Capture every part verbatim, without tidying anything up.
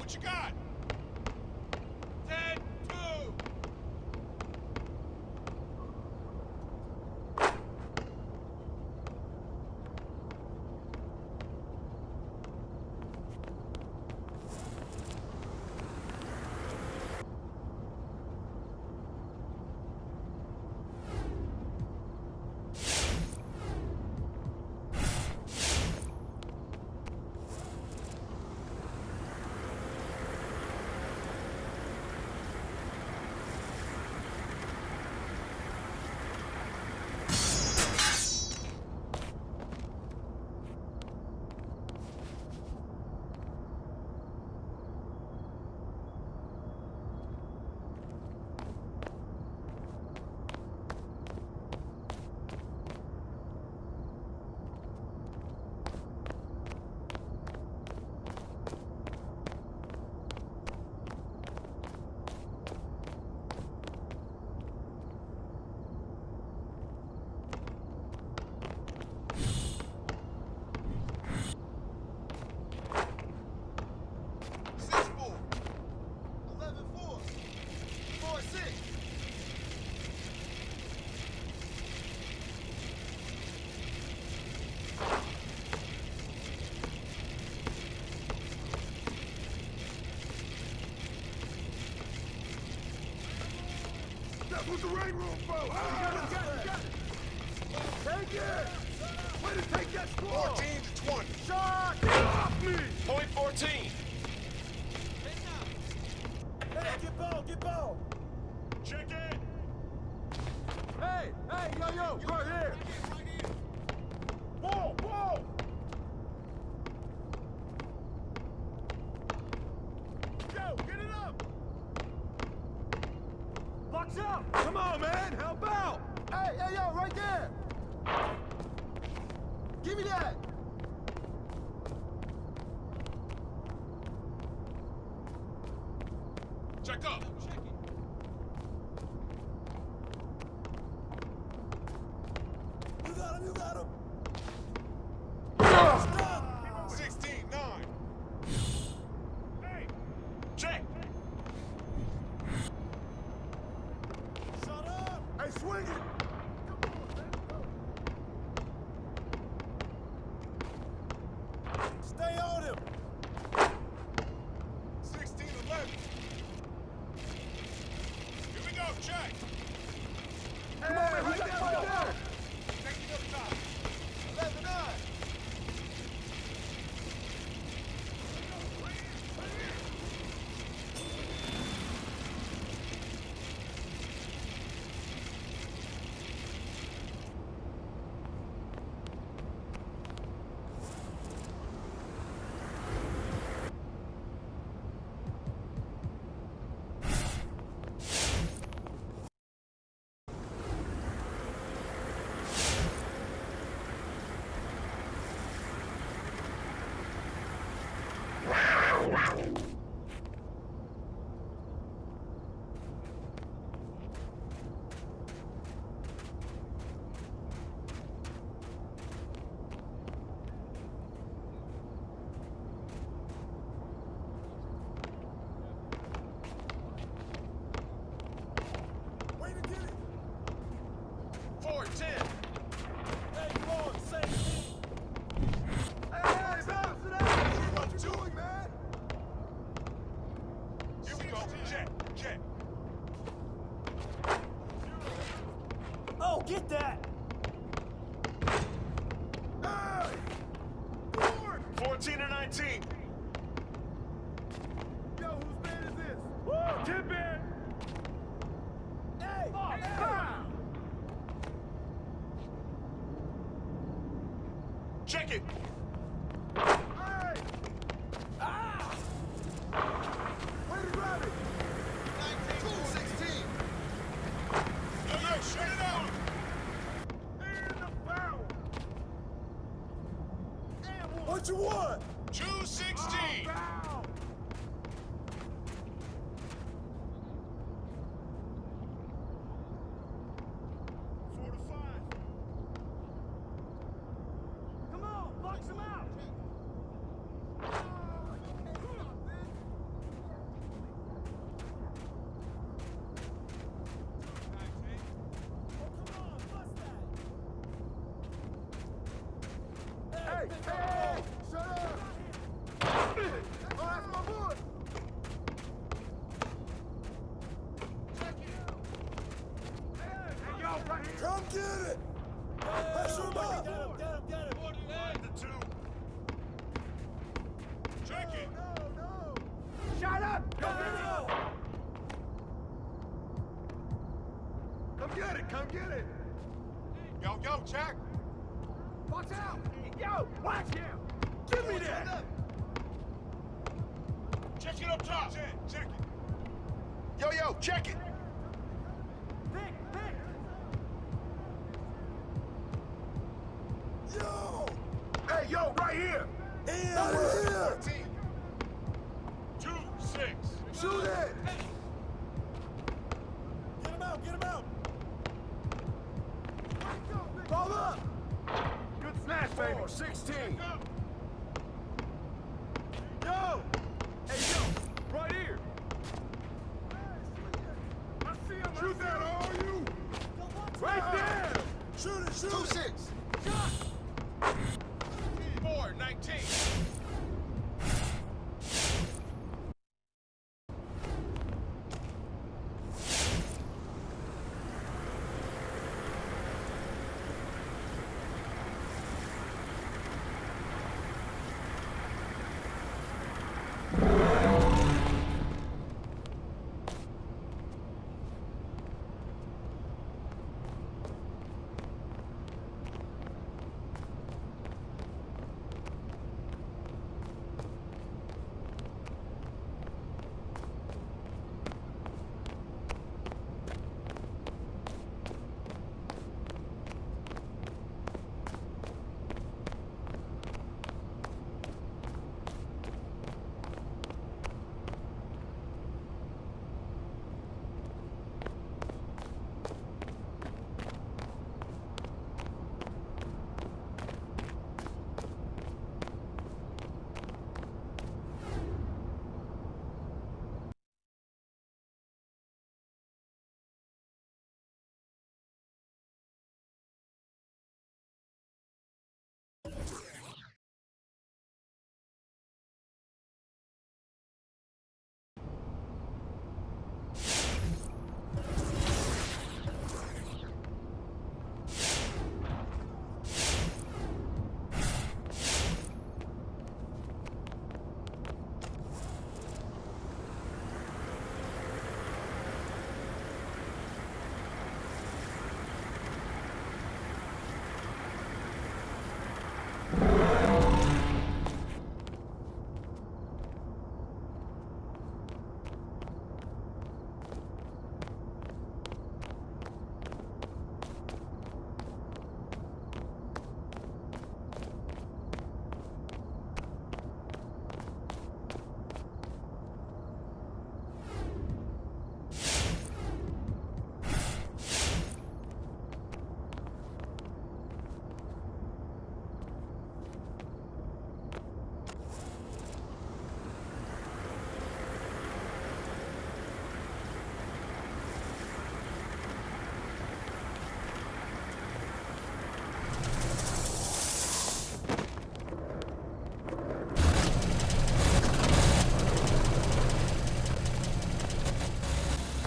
what you got? ten two. What's the ring room for? Ah, you got it, you got it. Take it. Way to take that score. fourteen to twenty. Shot. Get off me. Point fourteen. Hey, get ball, get ball. Check it. Hey, hey, yo, yo, right here. Ball, ball. Yo, get it up. Box up. Come on, man, help out. Hey, hey, yo, right there. Give me that. Check up. You got him, you got him. sixteen nine. Hey. Check. Shut up. Hey, swing it. Stay on him. sixteen eleven. Here we go, check. Come on, man, right there, right there. Take it up top. eleven nine. Way to get it. four ten. Hey, come on, same team. Hey, hey, bounce it out. What you doing, man? Here we go, check, check. Oh, get that. Hey! Forward! fourteen to nineteen. Yo, whose man is this? Woo! Tip in! Hey! Oh, hey! Ah! Check it. Hey! Ah! Way to grab it! nineteen to sixteen. Yo, yo, shut it out. In the foul! What you want? two sixteen. Oh, foul! four to five. Come on, box him out! Pressure him up! Get him, get him, get him! Five to two. Check it! No, no! Shut up! Go get it! Come get it, come get it! Yo, yo, check! Watch out! Yo, watch him! Give me that! Check it up top! Check, check it! Yo, yo, check it! Pick, pick! Yo! Hey, yo, right here! Here! Right here! fourteen. Two, six. Shoot it! Get him out, get him out! Ball up! Good smash, baby! Four, sixteen! Yo! Hey, yo! Right here! I see him! Shoot that, all you! Right there! Shoot it, shoot Two, it! six. Four, nineteen.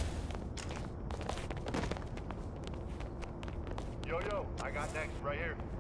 Yo, yo, I got next right here.